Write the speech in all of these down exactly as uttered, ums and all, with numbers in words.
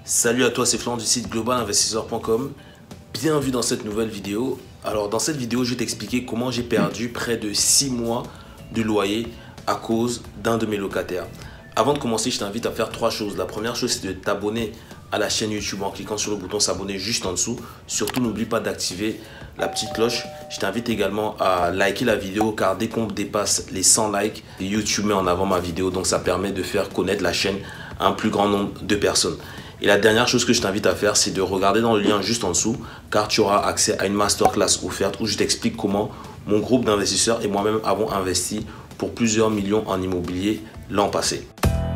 Salut à toi, c'est Florent du site global investisseur point com. Bienvenue dans cette nouvelle vidéo. Alors dans cette vidéo, je vais t'expliquer comment j'ai perdu près de six mois de loyer à cause d'un de mes locataires. Avant de commencer, je t'invite à faire trois choses. La première chose, c'est de t'abonner à la chaîne YouTube en cliquant sur le bouton s'abonner juste en dessous. Surtout, n'oublie pas d'activer la petite cloche. Je t'invite également à liker la vidéo car dès qu'on dépasse les cent likes, YouTube met en avant ma vidéo. Donc ça permet de faire connaître la chaîne à un plus grand nombre de personnes. Et la dernière chose que je t'invite à faire, c'est de regarder dans le lien juste en dessous, car tu auras accès à une masterclass offerte où je t'explique comment mon groupe d'investisseurs et moi-même avons investi pour plusieurs millions en immobilier l'an passé.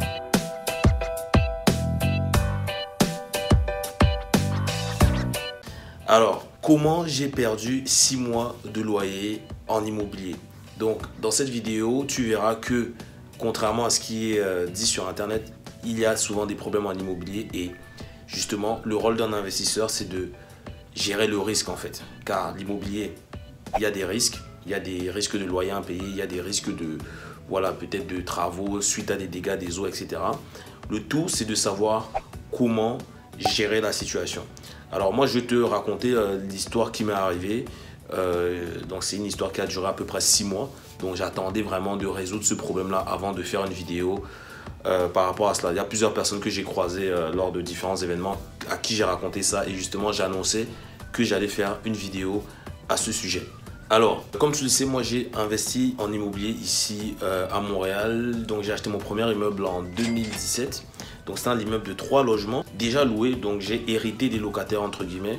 Alors, comment j'ai perdu six mois de loyer en immobilier? Donc, dans cette vidéo, tu verras que, contrairement à ce qui est euh, dit sur Internet, il y a souvent des problèmes en immobilier et justement, le rôle d'un investisseur, c'est de gérer le risque en fait. Car l'immobilier, il y a des risques, il y a des risques de loyer impayé, il y a des risques de, voilà, peut-être de travaux suite à des dégâts des eaux, et cetera. Le tout, c'est de savoir comment gérer la situation. Alors moi, je vais te raconter euh, l'histoire qui m'est arrivée. Euh, donc c'est une histoire qui a duré à peu près six mois. Donc j'attendais vraiment de résoudre ce problème-là avant de faire une vidéo. Euh, par rapport à cela, il y a plusieurs personnes que j'ai croisées euh, lors de différents événements à qui j'ai raconté ça et justement j'ai annoncé que j'allais faire une vidéo à ce sujet. Alors, comme tu le sais, moi j'ai investi en immobilier ici euh, à Montréal. Donc j'ai acheté mon premier immeuble en deux mille dix-sept. Donc c'est un immeuble de trois logements déjà loué. Donc j'ai hérité des locataires entre guillemets.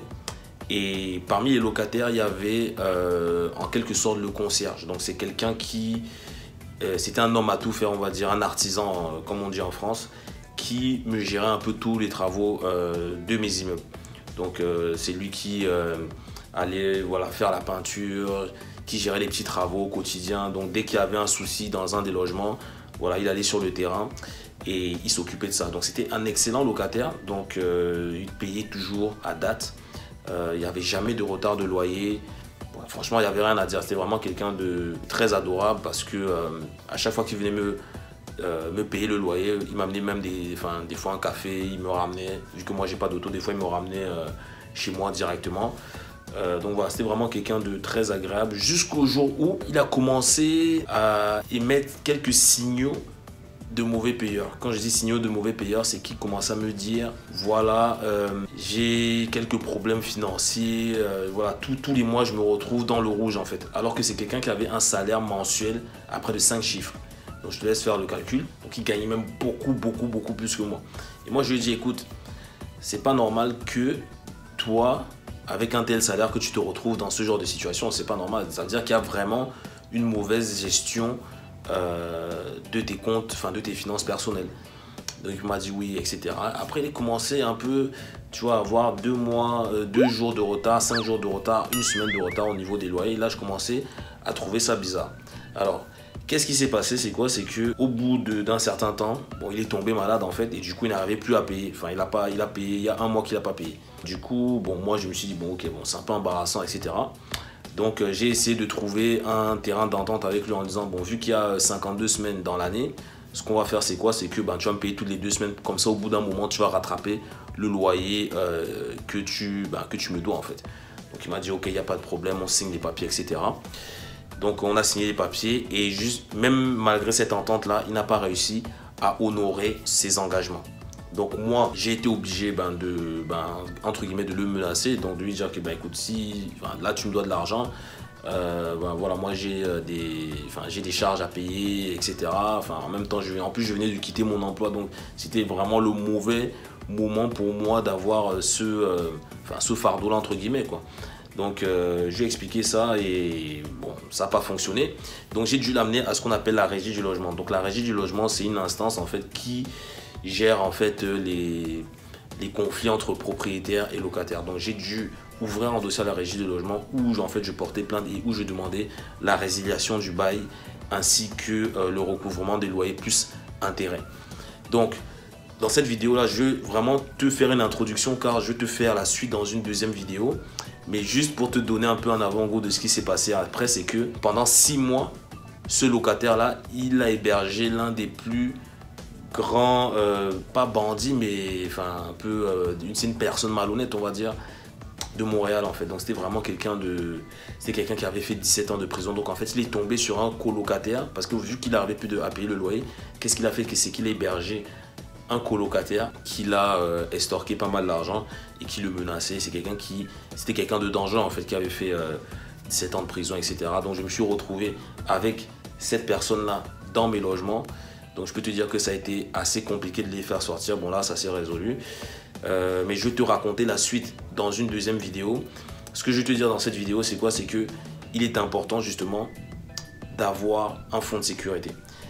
Et parmi les locataires, il y avait euh, en quelque sorte le concierge. Donc c'est quelqu'un qui... C'était un homme à tout faire, on va dire, un artisan, comme on dit en France, qui me gérait un peu tous les travaux euh, de mes immeubles. Donc, euh, c'est lui qui euh, allait voilà, faire la peinture, qui gérait les petits travaux au quotidien. Donc, dès qu'il y avait un souci dans un des logements, voilà, il allait sur le terrain et il s'occupait de ça. Donc, c'était un excellent locataire. Donc, euh, il payait toujours à date. Euh, il n'y avait jamais de retard de loyer. Franchement, il n'y avait rien à dire. C'était vraiment quelqu'un de très adorable parce que euh, à chaque fois qu'il venait me, euh, me payer le loyer, il m'amenait même des, enfin, des fois un café, il me ramenait. Vu que moi, j'ai pas d'auto, des fois, il me ramenait euh, chez moi directement. Euh, donc voilà, c'était vraiment quelqu'un de très agréable jusqu'au jour où il a commencé à émettre quelques signaux de mauvais payeurs. Quand je dis signaux de mauvais payeurs, c'est qu'il commence à me dire voilà, euh, j'ai quelques problèmes financiers, euh, voilà, tout, tous les mois je me retrouve dans le rouge en fait. Alors que c'est quelqu'un qui avait un salaire mensuel à près de cinq chiffres. Donc je te laisse faire le calcul. Donc il gagnait même beaucoup, beaucoup, beaucoup plus que moi. Et moi je lui ai dit écoute, c'est pas normal que toi, avec un tel salaire, que tu te retrouves dans ce genre de situation. C'est pas normal. Ça veut dire qu'il y a vraiment une mauvaise gestion Euh, de tes comptes, enfin de tes finances personnelles. Donc il m'a dit oui, et cetera. Après il a commencé un peu, tu vois, à avoir deux mois, euh, deux jours de retard, cinq jours de retard, une semaine de retard au niveau des loyers. Là je commençais à trouver ça bizarre. Alors qu'est-ce qui s'est passé? C'est quoi? C'est que au bout d'un certain temps, bon, il est tombé malade en fait et du coup il n'arrivait plus à payer. Enfin il a pas, il a payé, il y a un mois qu'il n'a pas payé. Du coup bon, moi je me suis dit bon ok, bon c'est un peu embarrassant, et cetera. Donc euh, j'ai essayé de trouver un terrain d'entente avec lui en disant bon, vu qu'il y a cinquante-deux semaines dans l'année, ce qu'on va faire c'est quoi? C'est que ben, tu vas me payer toutes les deux semaines, comme ça au bout d'un moment tu vas rattraper le loyer euh, que, tu, ben, que tu me dois en fait. Donc il m'a dit ok, il n'y a pas de problème, on signe les papiers, et cetera. Donc on a signé les papiers et juste, même malgré cette entente là, il n'a pas réussi à honorer ses engagements. Donc moi, j'ai été obligé ben, de, ben, entre guillemets, de le menacer, donc de lui dire que ben, écoute, si enfin, là tu me dois de l'argent, euh, ben, voilà, moi j'ai euh, des, enfin, j'ai des charges à payer, et cetera. Enfin, en même temps, je, en plus je venais de quitter mon emploi, donc c'était vraiment le mauvais moment pour moi d'avoir ce, euh, enfin, ce fardeau-là, entre guillemets, quoi. Donc euh, je lui ai expliqué ça et bon, ça n'a pas fonctionné. Donc j'ai dû l'amener à ce qu'on appelle la régie du logement. Donc la régie du logement, c'est une instance en fait qui gère en fait les, les conflits entre propriétaires et locataires. Donc j'ai dû ouvrir un dossier à la régie du logement où en fait je portais plainte et où je demandais la résiliation du bail ainsi que euh, le recouvrement des loyers plus intérêts. Donc dans cette vidéo là, je vais vraiment te faire une introduction car je vais te faire la suite dans une deuxième vidéo. Mais juste pour te donner un peu un avant-goût de ce qui s'est passé après, c'est que pendant six mois, ce locataire là, il a hébergé l'un des plus grand, euh, pas bandit, mais enfin un peu, euh, c'est une personne malhonnête, on va dire, de Montréal en fait. Donc c'était vraiment quelqu'un de, c'était quelqu'un qui avait fait dix-sept ans de prison. Donc en fait, il est tombé sur un colocataire parce que vu qu'il n'arrivait plus de, à payer le loyer, qu'est-ce qu'il a fait? C'est qu'il a hébergé un colocataire qui l'a euh, estorqué pas mal d'argent et qui le menaçait. C'est quelqu'un qui, c'était quelqu'un de dangereux en fait, qui avait fait euh, dix-sept ans de prison, et cetera. Donc je me suis retrouvé avec cette personne-là dans mes logements. Donc je peux te dire que ça a été assez compliqué de les faire sortir. Bon là, ça s'est résolu. Euh, mais je vais te raconter la suite dans une deuxième vidéo. Ce que je vais te dire dans cette vidéo, c'est quoi? C'est que il est important justement d'avoir un fonds de sécurité.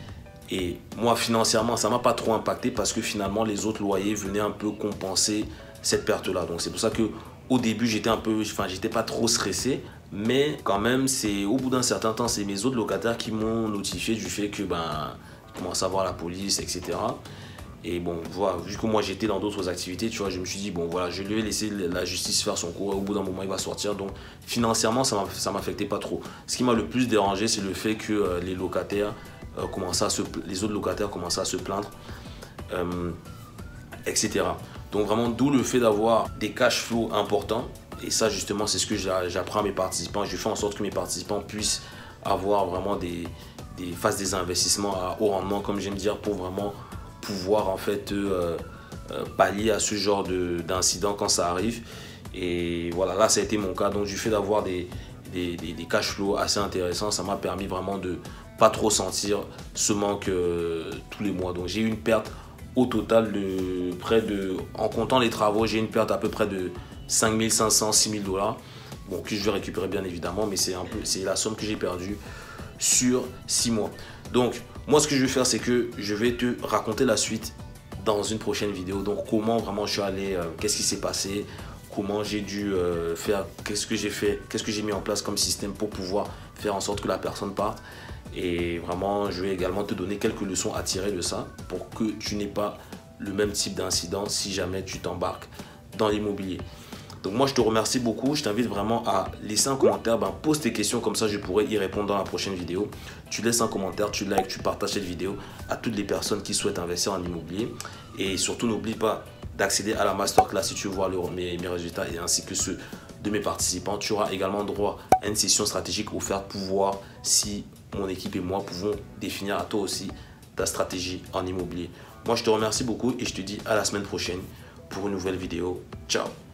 Et moi, financièrement, ça ne m'a pas trop impacté parce que finalement, les autres loyers venaient un peu compenser cette perte-là. Donc c'est pour ça que au début, j'étais un peu, enfin, j'étais pas trop stressé. Mais quand même, c'est au bout d'un certain temps, c'est mes autres locataires qui m'ont notifié du fait que ben, ils commencent à voir la police, et cetera. Et bon, voilà, vu que moi j'étais dans d'autres activités, tu vois, je me suis dit, bon voilà, je vais laisser la justice faire son cours et au bout d'un moment il va sortir. Donc financièrement, ça ne m'affectait pas trop. Ce qui m'a le plus dérangé, c'est le fait que euh, les locataires, euh, commençaient à se, les autres locataires commençaient à se plaindre, euh, et cetera. Donc vraiment, d'où le fait d'avoir des cash flows importants. Et ça justement, c'est ce que j'apprends à mes participants. Je fais en sorte que mes participants puissent avoir vraiment des, des, fassent des investissements à haut rendement, comme j'aime dire, pour vraiment pouvoir en fait euh, euh, pallier à ce genre d'incident quand ça arrive. Et voilà, là ça a été mon cas. Donc du fait d'avoir des, des, des, des cash flows assez intéressants, ça m'a permis vraiment de pas trop sentir ce manque euh, tous les mois. Donc j'ai eu une perte au total de près de, en comptant les travaux, j'ai une perte à peu près de cinq mille cinq cents, six mille dollars. Bon, que je vais récupérer bien évidemment, mais c'est un peu, c'est la somme que j'ai perdue sur six mois. Donc moi, ce que je vais faire, c'est que je vais te raconter la suite dans une prochaine vidéo. Donc, comment vraiment je suis allé, euh, qu'est-ce qui s'est passé, comment j'ai dû euh, faire, qu'est-ce que j'ai fait, qu'est-ce que j'ai mis en place comme système pour pouvoir faire en sorte que la personne parte. Et vraiment, je vais également te donner quelques leçons à tirer de ça pour que tu n'aies pas le même type d'incident si jamais tu t'embarques dans l'immobilier. Donc moi, je te remercie beaucoup. Je t'invite vraiment à laisser un commentaire. Ben, pose tes questions, comme ça je pourrai y répondre dans la prochaine vidéo. Tu laisses un commentaire, tu likes, tu partages cette vidéo à toutes les personnes qui souhaitent investir en immobilier. Et surtout, n'oublie pas d'accéder à la masterclass si tu veux voir le, mes, mes résultats et ainsi que ceux de mes participants. Tu auras également droit à une session stratégique offerte pour voir si mon équipe et moi pouvons définir à toi aussi ta stratégie en immobilier. Moi, je te remercie beaucoup et je te dis à la semaine prochaine pour une nouvelle vidéo. Ciao!